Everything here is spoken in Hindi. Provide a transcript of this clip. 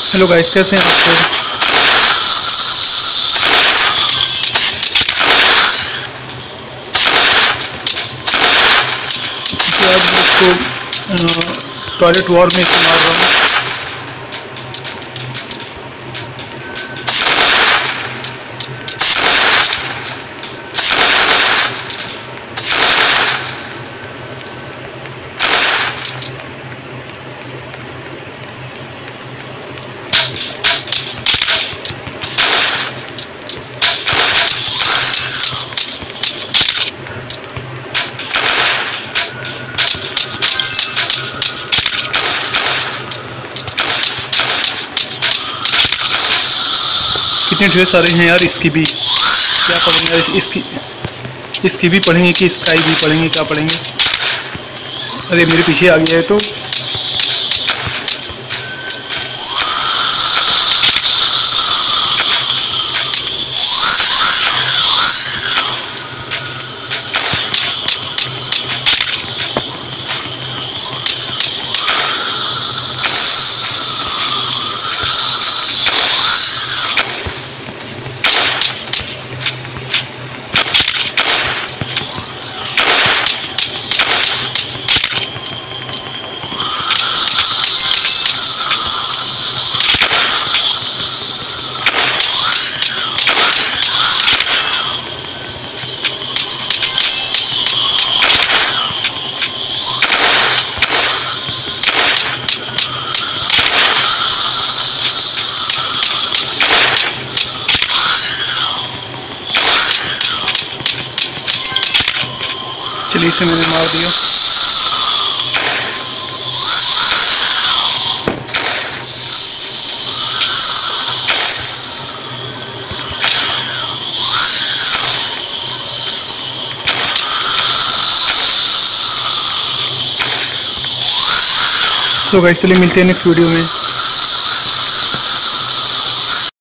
हेलो गाइस, कैसे हैं आप लोग। आज मैं इसको टॉयलेट वॉर में इस्तेमाल रहा हूँ। कितने ढेर सारे हैं यार। इसकी भी क्या पढ़ेंगे यार, इसकी भी पढ़ेंगे कि स्काई भी पढ़ेंगे, क्या पढ़ेंगे। अरे मेरे पीछे आ गया है तो। चलिए, इसे मैंने मार दिया। सो गाइस, चलिए मिलते हैं नेक्स्ट वीडियो में।